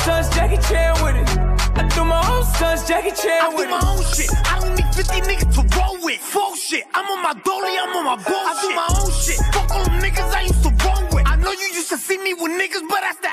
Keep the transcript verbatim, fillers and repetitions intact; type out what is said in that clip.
stunts, Jackie Chan with it. I do my own stunts, Jackie Chan I with do it. my own shit. I don't need fifty niggas to roll with. Full shit. I'm on my dolly, I'm on my bullshit. I do my own shit. Fuck all them niggas I used to roll with. I know you used to see me with niggas, but I